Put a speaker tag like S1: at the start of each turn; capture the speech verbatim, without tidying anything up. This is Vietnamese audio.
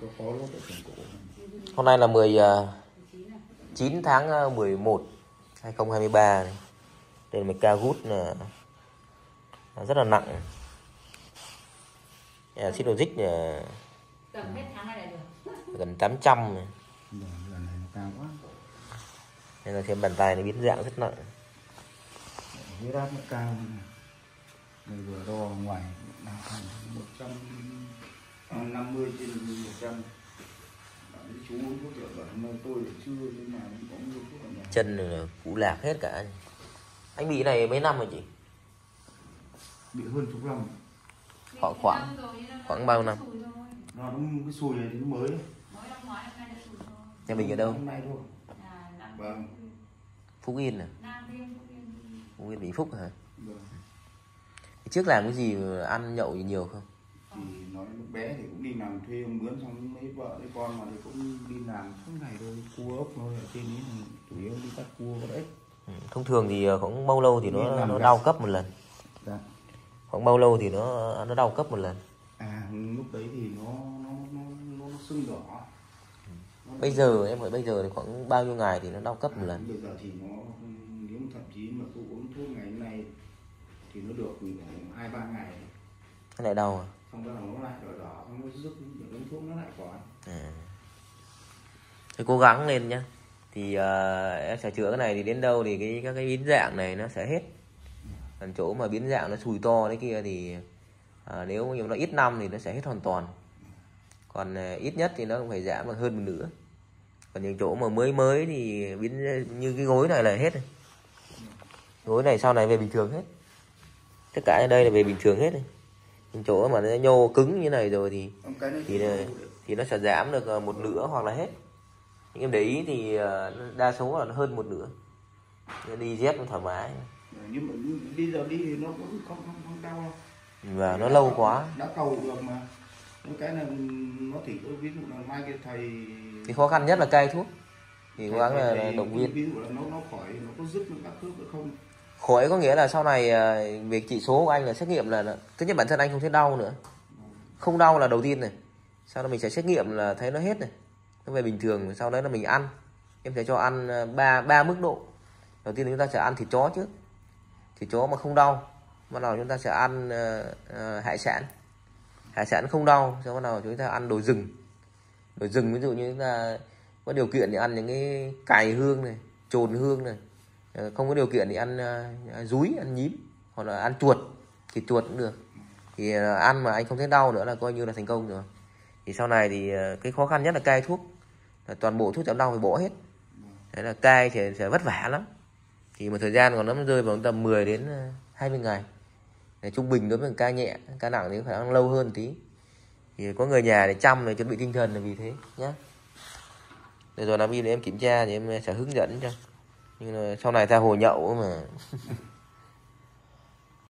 S1: Hôm nay là mười chín tháng mười một hai không hai ba này. Đây là một ca gút là rất là nặng. Xích logic gần tám trăm này. Nên là thêm bàn tay nó biến dạng rất nặng.
S2: Huyết áp nó cao. Đây vừa đo ngoài một trăm năm mươi trên một trăm. Chú uống thuốc trợ bệnh mà tôi chưa nhưng mà có nhiều thuốc ở nhà.
S1: Chân là cũ lạc hết cả. Anh bị này mấy năm rồi chị?
S2: Bị hơn chục năm.
S1: Khoảng khoảng khoảng bao năm?
S2: Nó đúng cái xùi này thì nó mới.
S1: Nhà mình ở đâu?
S2: Hôm nay thôi. Vâng.
S1: Phúc Yên à? Phúc Yên Vĩnh Phúc hả?
S2: Vâng.
S1: Trước làm cái gì mà ăn nhậu nhiều không?
S2: Thì nói lúc bé thì cũng đi làm thuê ông mướn, xong mấy vợ với con mà thì cũng đi làm suốt ngày thôi, cua ốc thôi, ở trên ấy thì chủ yếu đi bắt cua có đấy.
S1: Ừ, thông thường thì khoảng bao lâu thì nó nó đau cấp một lần?
S2: Dạ.
S1: Khoảng bao lâu thì nó nó đau cấp một lần?
S2: À lúc đấy thì nó nó nó nó, nó sưng đỏ.
S1: Ừ. Bây giờ em hỏi bây giờ thì khoảng bao nhiêu ngày thì nó đau cấp một lần?
S2: À, bây giờ thì nó nếu thậm chí mà tôi uống thuốc ngày hôm nay thì nó được hai ba ngày.
S1: Nó lại đau à?
S2: Xong rồi nó lại đỏ đỏ, xong nó rứt, uống thuốc nó lại khỏi.
S1: À. Thì cố gắng lên nhá. Thì uh, em sẽ chữa cái này thì đến đâu thì cái các cái biến dạng này nó sẽ hết. Còn chỗ mà biến dạng nó xùi to đấy kia thì uh, nếu như nó ít năm thì nó sẽ hết hoàn toàn. Còn uh, ít nhất thì nó cũng phải giảm được hơn một nửa. Còn những chỗ mà mới mới thì biến như cái gối này là hết rồi. Gối này sau này về bình thường hết. Tất cả ở đây là về bình thường hết rồi. Những chỗ mà nó nhô cứng như này rồi thì thì thì nó sẽ giảm được một nửa hoặc là hết. Nhưng em để ý thì đa số là nó hơn một nửa. Đi dép nó thoải mái.
S2: Nhưng mà bây giờ đi thì nó cũng không không không đau.
S1: Và nó lâu quá.
S2: Đã cầu được mà. Những cái này nó thì ví dụ là mai cái thầy
S1: thì khó khăn nhất là cai thuốc. Thì cố gắng là, là động viên.
S2: Ví dụ là nó nó khỏi, nó có dứt nó các khớp được không?
S1: Khỏi có nghĩa là sau này việc chỉ số của anh là xét nghiệm là thứ nhất bản thân anh không thấy đau nữa. Không đau là đầu tiên này. Sau đó mình sẽ xét nghiệm là thấy nó hết này. Nó về bình thường, sau đấy là mình ăn. Em sẽ cho ăn ba ba mức độ. Đầu tiên chúng ta sẽ ăn thịt chó trước. Thịt chó mà không đau. Bắt đầu chúng ta sẽ ăn uh, uh, hải sản. Hải sản không đau, sau bắt đầu chúng ta ăn đồ rừng. Đồ rừng ví dụ như chúng ta có điều kiện thì ăn những cái cày hương này, trồn hương này. Không có điều kiện thì ăn uh, dúi, ăn nhím hoặc là ăn chuột, thịt chuột cũng được. Thì uh, ăn mà anh không thấy đau nữa là coi như là thành công rồi. Thì sau này thì uh, cái khó khăn nhất là cai thuốc, là toàn bộ thuốc giảm đau phải bỏ hết. Đấy là cai thì sẽ vất vả lắm. Thì một thời gian còn nó rơi vào tầm mười đến hai mươi ngày. Để trung bình đối với ca nhẹ, ca nặng thì phải ăn lâu hơn tí. Thì có người nhà để chăm để chuẩn bị tinh thần là vì thế nhé. Để rồi làm gì để em kiểm tra thì em sẽ hướng dẫn cho. Nhưng mà sau này ra hồ nhậu mà